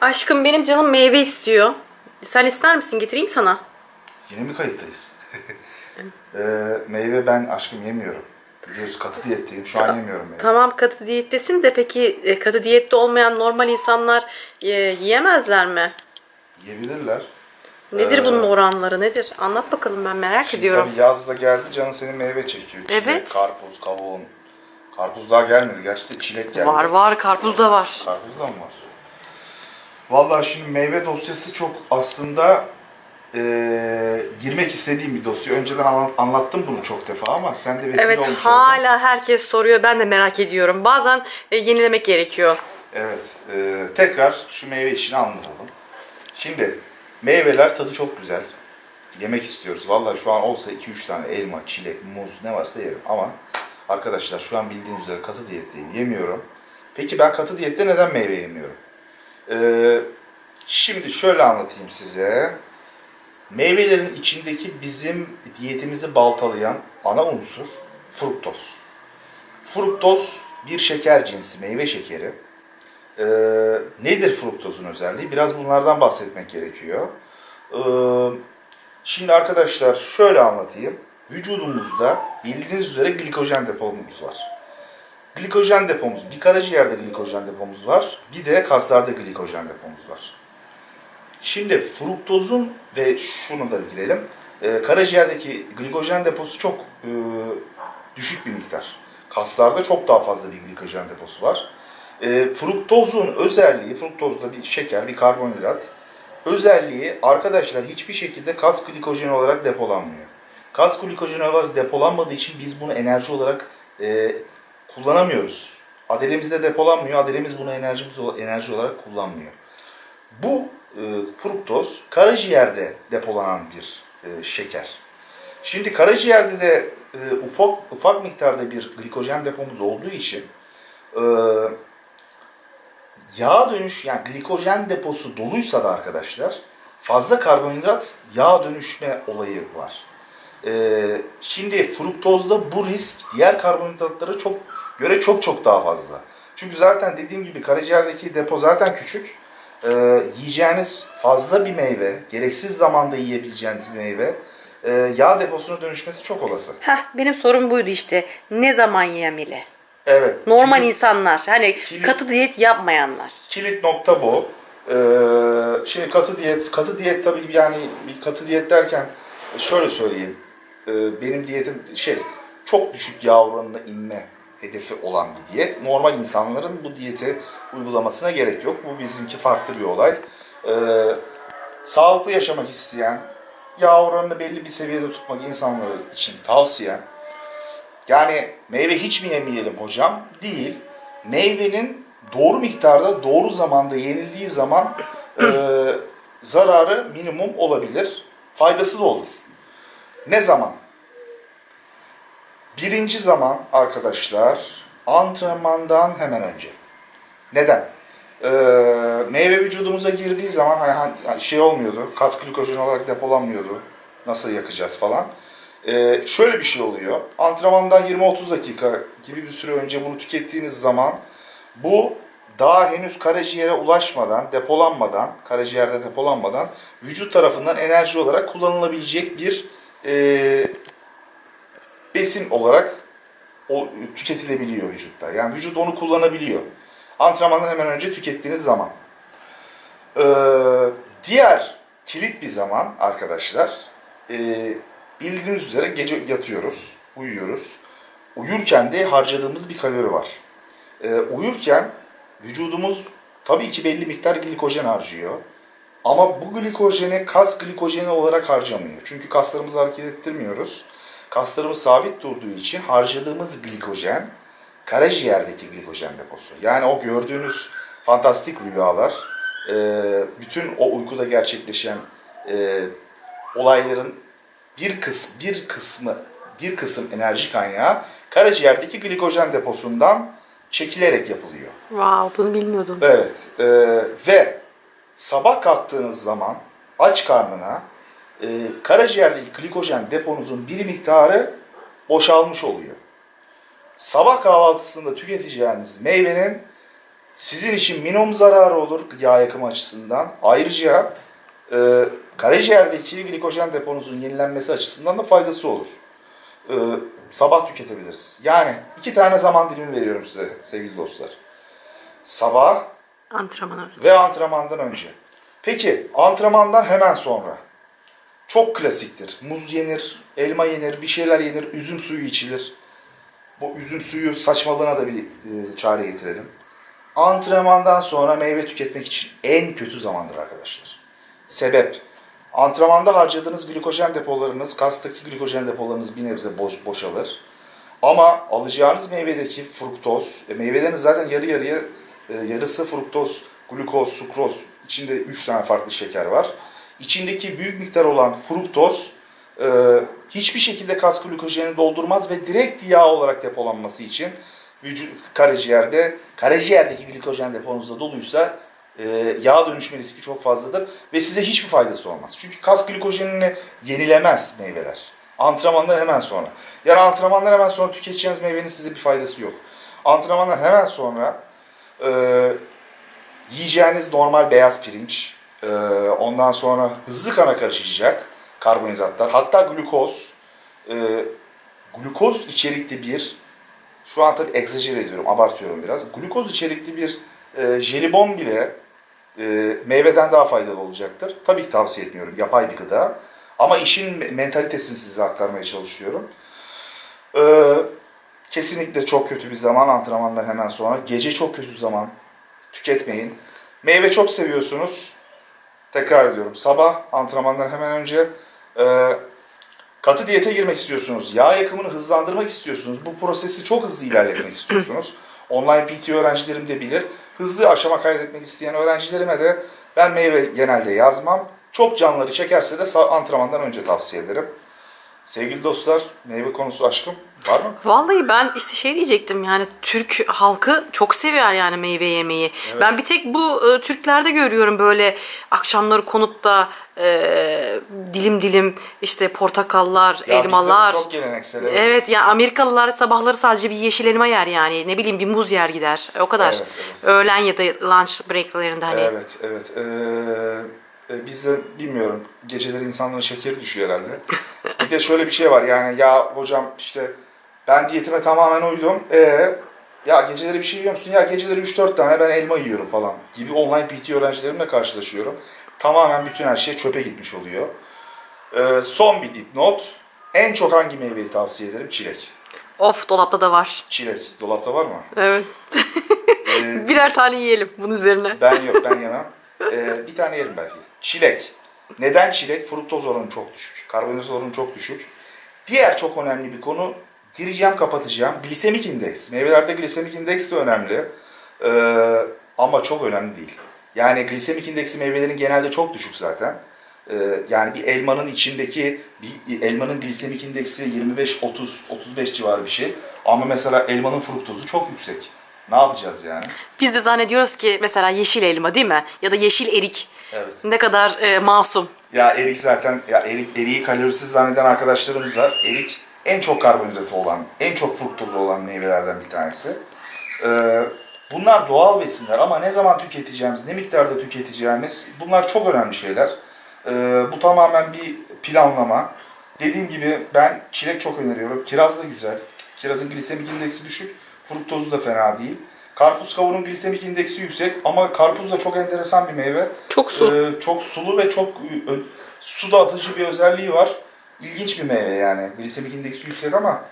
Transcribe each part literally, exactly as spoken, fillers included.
Aşkım benim canım meyve istiyor. Sen ister misin? Getireyim sana. Yine mi kayıttayız? ee, meyve ben aşkım yemiyorum. Biliyorsun katı diyetteyim. Şu an yemiyorum meyve. Tamam katı diyettesin de peki katı diyette olmayan normal insanlar e, yiyemezler mi? Yiyebilirler. Nedir ee, bunun oranları nedir? Anlat bakalım ben merak şimdi ediyorum. Tabii yaz da geldi canın senin meyve çekiyor. Çilek, Evet. karpuz, kavun. Karpuz daha gelmedi. Gerçi de çilek geldi. Var var karpuz da var. Karpuz da mı var? Vallahi şimdi meyve dosyası çok aslında e, girmek istediğim bir dosya. Önceden anlat, anlattım bunu çok defa ama sen de vesile Evet olmuş oldun. hala herkes soruyor ben de merak ediyorum. Bazen e, yenilemek gerekiyor. Evet. E, tekrar şu meyve işini anlatalım. Şimdi meyveler tadı çok güzel. Yemek istiyoruz. Vallahi şu an olsa iki üç tane elma, çilek, muz ne varsa yerim. Ama arkadaşlar şu an bildiğiniz üzere katı diyetteyim. Yemiyorum. Peki ben katı diyette neden meyve yemiyorum? Ee, şimdi şöyle anlatayım size. Meyvelerin içindeki bizim diyetimizi baltalayan ana unsur fruktoz. Fruktoz bir şeker cinsi, meyve şekeri. Ee, nedir fruktozun özelliği? Biraz bunlardan bahsetmek gerekiyor. Ee, şimdi arkadaşlar şöyle anlatayım. Vücudumuzda bildiğiniz üzere glikojen depomuz var. Glikojen depomuz, bir karaciğerde glikojen depomuz var, bir de kaslarda glikojen depomuz var. Şimdi fruktozun ve şunu da girelim, e, karaciğerdeki glikojen deposu çok e, düşük bir miktar. Kaslarda çok daha fazla bir glikojen deposu var. E, fruktozun özelliği, fruktoz da bir şeker, bir karbonhidrat. Özelliği arkadaşlar hiçbir şekilde kas glikojeni olarak depolanmıyor. Kas glikojeni olarak depolanmadığı için biz bunu enerji olarak e, kullanamıyoruz. Adelemizde depolanmıyor. Adelemiz bunu enerjimiz enerji olarak kullanmıyor. Bu e, fruktoz karaciğerde depolanan bir e, şeker. Şimdi karaciğerde de e, ufak ufak miktarda bir glikojen depomuz olduğu için e, yağ dönüş yani glikojen deposu doluysa da arkadaşlar fazla karbonhidrat yağ dönüşme olayı var. Ee, şimdi fruktozda bu risk diğer karbonhidratlara çok göre çok çok daha fazla. Çünkü zaten dediğim gibi karaciğerdeki depo zaten küçük. Ee, yiyeceğiniz fazla bir meyve, gereksiz zamanda yiyebileceğiniz bir meyve e, yağ deposuna dönüşmesi çok olası. Heh, benim sorum buydu işte. Ne zaman yemeli? Evet. Normal kilit, insanlar, hani kilit, katı diyet yapmayanlar. Kilit nokta bu. Ee, şimdi katı diyet, katı diyet tabii yani bir katı diyet derken şöyle söyleyeyim. Benim diyetim şey çok düşük yağ oranına inme hedefi olan bir diyet. Normal insanların bu diyeti uygulamasına gerek yok. Bu bizimki farklı bir olay. Ee, sağlıklı yaşamak isteyen, yağ oranını belli bir seviyede tutmak insanları için tavsiye. Yani meyve hiç mi yemeyelim hocam? Değil. Meyvenin doğru miktarda, doğru zamanda yenildiği zaman e, zararı minimum olabilir. Faydası da olur. Ne zaman? Birinci zaman arkadaşlar antrenmandan hemen önce. Neden? Ee, meyve vücudumuza girdiği zaman hani şey olmuyordu, kas glikojen olarak depolanmıyordu. Nasıl yakacağız falan. Ee, şöyle bir şey oluyor. Antrenmandan yirmi otuz dakika gibi bir süre önce bunu tükettiğiniz zaman bu daha henüz karaciğere ulaşmadan, depolanmadan, karaciğerde depolanmadan vücut tarafından enerji olarak kullanılabilecek bir e, besin olarak o, tüketilebiliyor vücutta. Yani vücut onu kullanabiliyor. Antrenmandan hemen önce tükettiğiniz zaman. Ee, diğer kilit bir zaman arkadaşlar, e, bildiğiniz üzere gece yatıyoruz, uyuyoruz. Uyurken de harcadığımız bir kalori var. Ee, uyurken vücudumuz tabii ki belli miktar glikojen harcıyor. Ama bu glikojeni kas glikojeni olarak harcamıyor. Çünkü kaslarımızı hareket ettirmiyoruz. Kaslarımız sabit durduğu için harcadığımız glikojen karaciğerdeki glikojen deposu. Yani o gördüğünüz fantastik rüyalar, bütün o uykuda gerçekleşen olayların bir kısmı, bir kısmı, bir kısım enerji kaynağı karaciğerdeki glikojen deposundan çekilerek yapılıyor. Wow, bunu bilmiyordum. Evet e, ve sabah kalktığınız zaman aç karnına e, karaciğerdeki glikojen deponuzun bir miktarı boşalmış oluyor. Sabah kahvaltısında tüketeceğiniz meyvenin Sizin için minimum zararı olur yağ yakımı açısından. Ayrıca e, karaciğerdeki glikojen deponuzun yenilenmesi açısından da faydası olur. E, sabah tüketebiliriz. Yani iki tane zaman dilimi veriyorum size sevgili dostlar. Sabah Antrenman önce. ve antrenmandan önce. Peki antrenmandan hemen sonra. Çok klasiktir. Muz yenir, elma yenir, bir şeyler yenir, üzüm suyu içilir. Bu üzüm suyu saçmalığına da bir e, çare getirelim. Antrenmandan sonra meyve tüketmek için en kötü zamandır arkadaşlar. Sebep, antrenmanda harcadığınız glikojen depolarınız, kastaki glikojen depolarınız bir nebze boş, boşalır. Ama alacağınız meyvedeki fruktoz, e, meyvelerin zaten yarı yarıya, e, yarısı fruktoz, glukoz, sukroz, içinde üç tane farklı şeker var. İçindeki büyük miktar olan fruktoz e, hiçbir şekilde kas glikojenini doldurmaz ve direkt yağ olarak depolanması için vücut karaciğerde, karaciğerdeki glikojen deponuzda doluysa e, yağ dönüşme riski çok fazladır ve size hiçbir faydası olmaz. Çünkü kas glikojenini yenilemez meyveler. Antrenmandan hemen sonra. Yani antrenmandan hemen sonra tüketeceğiniz meyvenin size bir faydası yok. Antrenmandan hemen sonra e, yiyeceğiniz normal beyaz pirinç, e, ondan sonra hızlı kana karışacak karbonhidratlar, hatta glukoz, e, glukoz içerikli bir, şu an tabii egzajere ediyorum, abartıyorum biraz, glukoz içerikli bir e, jelibon bile e, meyveden daha faydalı olacaktır. Tabii ki tavsiye etmiyorum, yapay bir gıda. Ama işin mentalitesini size aktarmaya çalışıyorum. Ee, kesinlikle çok kötü bir zaman antrenmandan hemen sonra. Gece çok kötü zaman. Tüketmeyin. Meyve çok seviyorsunuz. Tekrar ediyorum. Sabah antrenmandan hemen önce e, katı diyete girmek istiyorsunuz. Yağ yakımını hızlandırmak istiyorsunuz. Bu prosesi çok hızlı ilerletmek istiyorsunuz. Online P T öğrencilerim de bilir. Hızlı aşama kaydetmek isteyen öğrencilerime de ben meyve genelde yazmam. Çok canları çekerse de antrenmandan önce tavsiye ederim. Sevgili dostlar, meyve konusu aşkım var mı? Vallahi ben işte şey diyecektim, yani Türk halkı çok sever yani meyve yemeyi. Evet. Ben bir tek bu e, Türklerde görüyorum böyle akşamları konup da e, dilim dilim işte portakallar, ya elmalar. Bizde çok geleneksel. Evet. Evet ya, Amerikalılar sabahları sadece bir yeşil elma yer yani. Ne bileyim bir muz yer gider. O kadar. Evet, evet. Öğlen ya da lunch breaklerinde hani. Evet, evet. Ee... Bizde bilmiyorum, geceleri insanların şekeri düşüyor herhalde. Bir de şöyle bir şey var yani, ya hocam işte ben diyetime tamamen uydum. Ee, ya geceleri bir şey yiyor musun? Ya geceleri üç dört tane ben elma yiyorum falan gibi online P T öğrencilerimle karşılaşıyorum. Tamamen bütün her şey çöpe gitmiş oluyor. Ee, son bir dipnot. En çok hangi meyveyi tavsiye ederim? Çilek. Of, dolapta da var. Çilek. Dolapta var mı? Evet. ee, Birer tane yiyelim bunun üzerine. Ben yok, ben yemem. Ee, bir tane yerim belki. Çilek. Neden çilek? Fruktoz oranı çok düşük. Karbonhidrat oranı çok düşük. Diğer çok önemli bir konu, gireceğim kapatacağım. Glisemik indeks. Meyvelerde glisemik indeks de önemli. Ee, ama çok önemli değil. Yani glisemik indeksi meyvelerin genelde çok düşük zaten. Ee, yani bir elmanın içindeki, bir elmanın glisemik indeksi yirmi beş otuz otuz beş civarı bir şey. Ama mesela elmanın fruktozu çok yüksek. Ne yapacağız yani? Biz de zannediyoruz ki mesela yeşil elma değil mi? Ya da yeşil erik. Evet. Ne kadar e, masum. Ya erik zaten, ya erik, eriği kalorisiz zanneden arkadaşlarımız var. Erik en çok karbonhidratı olan, en çok fruktozu olan meyvelerden bir tanesi. Ee, bunlar doğal besinler ama ne zaman tüketeceğimiz, ne miktarda tüketeceğimiz, bunlar çok önemli şeyler. Ee, bu tamamen bir planlama. Dediğim gibi ben çilek çok öneriyorum. Kiraz da güzel. Kirazın glisemik indeksi düşük. Fruktozu da fena değil. Karpuz, kavunun glisemik indeksi yüksek ama karpuz da çok enteresan bir meyve. Çok su. Ee, çok sulu ve çok e, su dağıtıcı bir özelliği var. İlginç bir meyve yani. Glisemik indeksi yüksek ama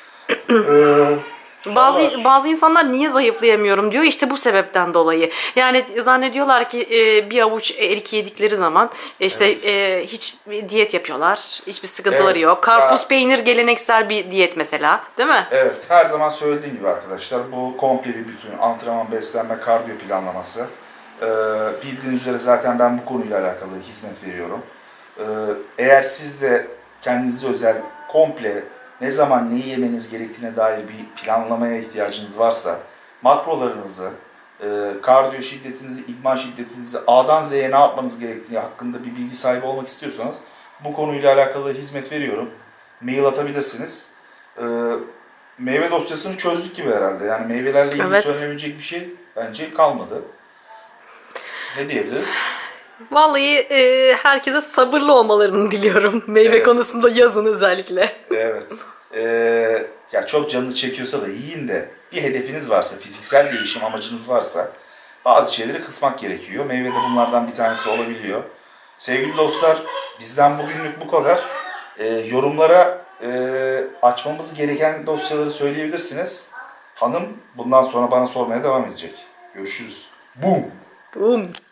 e, Bazı Allah. bazı insanlar niye zayıflayamıyorum diyor, işte bu sebepten dolayı. Yani zannediyorlar ki e, bir avuç erik yedikleri zaman işte Evet. e, hiç diyet yapıyorlar. Hiçbir sıkıntıları Evet. yok. Karpuz, Ya, peynir geleneksel bir diyet mesela, değil mi? evet, her zaman söylediğim gibi arkadaşlar, bu komple bir bütün antrenman, beslenme, kardiyo planlaması. Ee, bildiğiniz üzere zaten ben bu konuyla alakalı hizmet veriyorum. Ee, eğer siz de kendinize özel komple ne zaman neyi yemeniz gerektiğine dair bir planlamaya ihtiyacınız varsa, makrolarınızı, e, kardiyo şiddetinizi, idman şiddetinizi, A'dan Z'ye ne yapmanız gerektiği hakkında bir bilgi sahibi olmak istiyorsanız bu konuyla alakalı hizmet veriyorum. Mail atabilirsiniz. Ee, meyve dosyasını çözdük gibi herhalde. Yani meyvelerle ilgili Evet. söylenebilecek bir şey bence kalmadı. Ne diyebiliriz? Vallahi e, herkese sabırlı olmalarını diliyorum. Meyve Evet. konusunda yazın özellikle. Evet. Ee, ya çok canını çekiyorsa da yiyin de bir hedefiniz varsa, fiziksel değişim amacınız varsa bazı şeyleri kısmak gerekiyor. Meyve de bunlardan bir tanesi olabiliyor. Sevgili dostlar, bizden bugünlük bu kadar. Ee, yorumlara e, açmamız gereken dosyaları söyleyebilirsiniz. Hanım bundan sonra bana sormaya devam edecek. Görüşürüz. Boom. Boom.